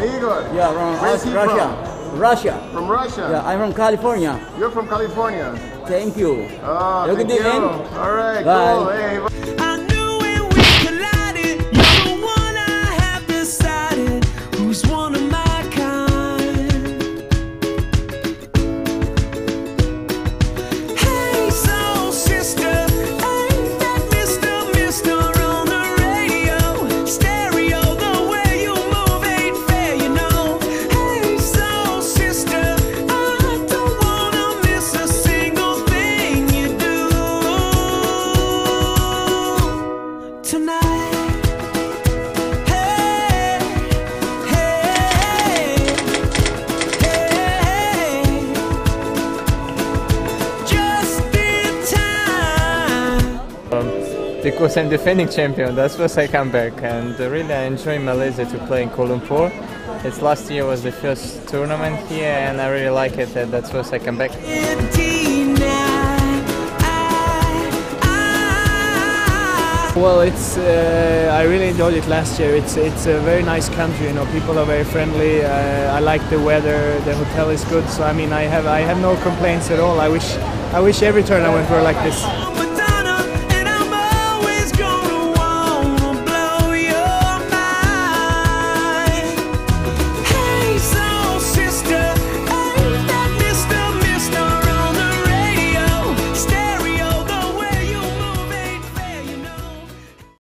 Me good. Yeah, from Where's he Russia. Russia. From Russia? Yeah, I'm from California. You're from California? Thank you. Oh, Have a good thank day, you. man. All right, Bye. cool. Hey, I knew when we collided, you're the one I have decided who's one of my kind. Hey, soul sister, ain't that Mr. on the radio? Stereo, the way you move ain't fair, you know. Hey, soul sister, I don't wanna miss a single thing you do tonight. Hey, hey, hey, just in time. Because I'm defending champion, that's why I come back, and really I enjoy Malaysia to play in Kuala Lumpur. It's last year was the first tournament here, and I really like it, and that's why I come back. Well, I really enjoyed it last year. It's a very nice country. You know, people are very friendly. I like the weather. The hotel is good. So I mean, I have no complaints at all. I wish every tournament were like this.